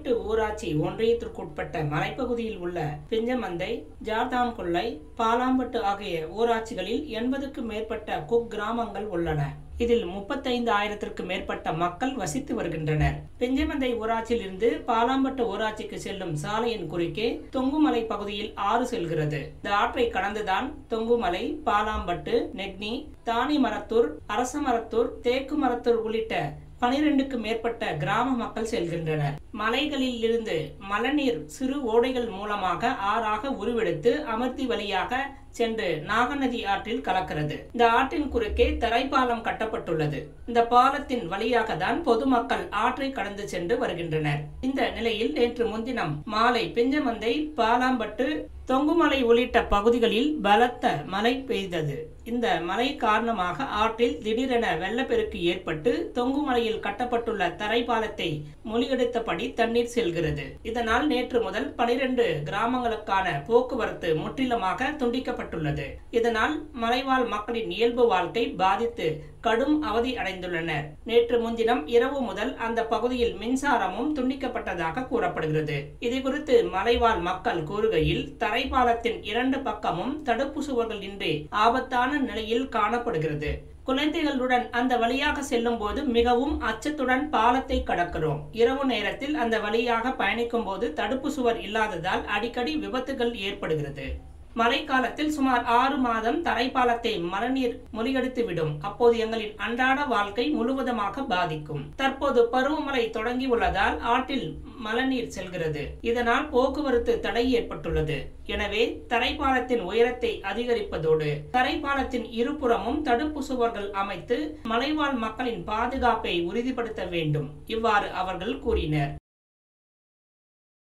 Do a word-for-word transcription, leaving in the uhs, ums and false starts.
பாலாம்பட்டு ஊராட்சி ஒன்றியத்திற்குட்பட்ட மலைப்பகுதியில் உள்ள பிஞ்சமந்தை, ஜார்தான்கொல்லை, பாலாம்பட்டு ஆகிய ஊராட்சிகளில் எண்பதுக்கும் மேற்பட்ட குக்கிராமங்கள் உள்ளன. இதில் முப்பத்தைந்து ஆயிரத்திற்கு மேற்பட்ட மக்கள் வசித்து வருகின்றனர். பிஞ்சமந்தை ஊராட்சியில் இருந்து பாலாம்பட்டு ஊராட்சிக்கு செல்லும் சாலையின் குறுக்கே தொங்குமலை பகுதியில் ஆறு செல்கிறது. இந்த ஆற்றை கடந்துதான் தொங்குமலை, பாலாம்பட்டு, நெக்னி, தானிமரத்தூர், அரசமரத்தூர், தேக்கு மரத்தூர் உள்ளிட்ட பனிரெண்டுக்கு மேற்பட்ட கிராம மக்கள் செல்கின்றனர். மலைகளில் இருந்து மழைநீர் சிறு ஓடைகள் மூலமாக ஆறாக உருவெடுத்து அமர்த்தி வழியாக சென்று நாகநதி ஆற்றில் கலக்கிறது. இந்த ஆற்றின் குறுக்கே தரைப்பாலம் கட்டப்பட்டுள்ளது. இந்த பாலத்தின் வழியாக தான் பொதுமக்கள் ஆற்றை கடந்து சென்று வருகின்றனர். இந்த நிலையில் நேற்று முன்தினம் மாலை பிஞ்சமந்தை, பாலாம்பட்டு, தொங்குமலை உள்ளிட்ட பகுதிகளில் பலத்த மழை பெய்தது. இந்த மழை காரணமாக ஆற்றில் திடீரென வெள்ளப்பெருக்கு ஏற்பட்டு தொங்குமலையில் கட்டப்பட்டுள்ள தரைப்பாலத்தை முறியடித்தபடி தண்ணீர் செல்கிறது. இதனால் நேற்று முதல் பனிரெண்டு கிராமங்களுக்கான போக்குவரத்து முற்றிலுமாக துண்டிக்கப்பட்டுள்ளது. இதனால் மலைவாழ் மக்களின் இயல்பு வாழ்க்கை பாதித்து கடும் அவதி அடைந்துள்ளனர். நேற்று முன்தினம் இரவு முதல் அந்த பகுதியில் மின்சாரமும் துண்டிக்கப்பட்டதாக கூறப்படுகிறது. இது குறித்து மலைவாழ் மக்கள் கூறுகையில், தரைப்பாலத்தின் இரண்டு பக்கமும் தடுப்பு சுவர்கள் இன்றி ஆபத்தான நிலையில் காணப்படுகிறது. குழந்தைகளுடன் அந்த வழியாக செல்லும் போது மிகவும் அச்சத்துடன் பாலத்தை கடக்கிறோம். இரவு நேரத்தில் அந்த வழியாக பயணிக்கும் போது தடுப்பு சுவர் இல்லாததால் அடிக்கடி விபத்துகள் ஏற்படுகிறது. மழை காலத்தில் சுமார் ஆறு மாதம் தரைப்பாலத்தை மழைநீர் முறியடித்து விடும். அப்போது எங்களின் அன்றாட வாழ்க்கை முழுவதுமாக பாதிக்கும். தற்போது பருவமழை தொடங்கி உள்ளதால் ஆற்றில் மழைநீர் செல்கிறது. இதனால் போக்குவரத்து தடை ஏற்பட்டுள்ளது. எனவே தரைப்பாலத்தின் உயரத்தை அதிகரிப்பதோடு தரைப்பாலத்தின் இருபுறமும் தடுப்பு சுவர்கள் அமைத்து மலைவாழ் மக்களின் பாதுகாப்பை உறுதிப்படுத்த வேண்டும். இவ்வாறு அவர்கள் கூறினர்.